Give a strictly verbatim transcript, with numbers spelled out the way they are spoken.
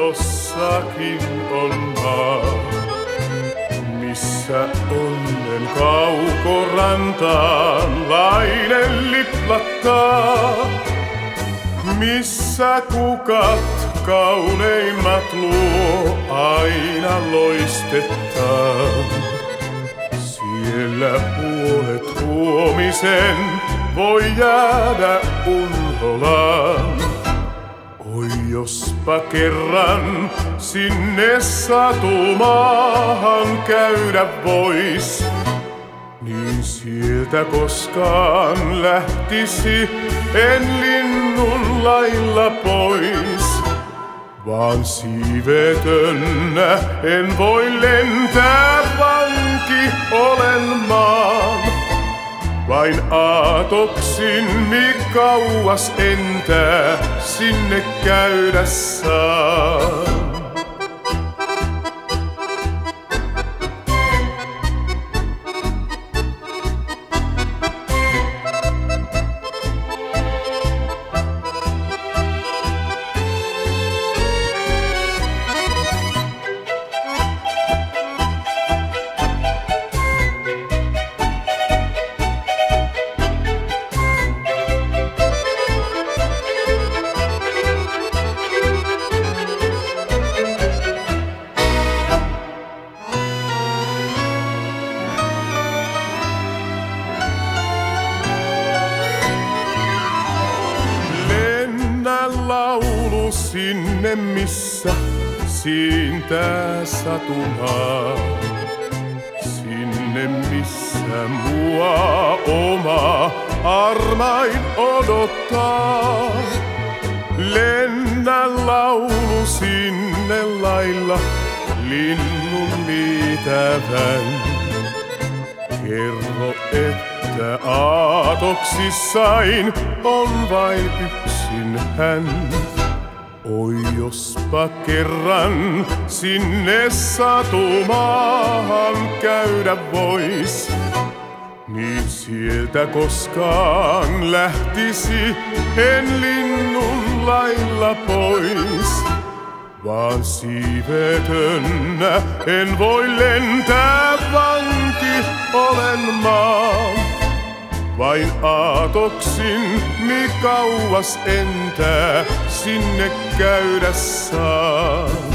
jossakin on maa, missä onnen kaukorantaan lainen liplattaa, missä kukat kauneimmat luo aina loistettaan. Siellä puolet huomisen voi jäädä unholaan. Oi jospa kerran sinne satumaahan käydä vois, niin sieltä koskaan lähtisi en linnun lailla pois. Vaan siivetönä en voi lentää, vanki olen maan. Vain aatoksin niin kauas entää sinne käydä saan. Laulu sinne, missä siintää satumaa. Sinne, missä mua oma armain odottaa. Lennä laulu sinne lailla linnun niitävän. Kerro, että aatoksissain on vain yksin hän. Oi jospa kerran sinne satumaahan käydä vois, niin sieltä koskaan lähtisi en linnun lailla pois. Vaan siivetönä en voi lentää, vanki olen maan. Vain aatoksin mi kauas entää sinne käydä saa.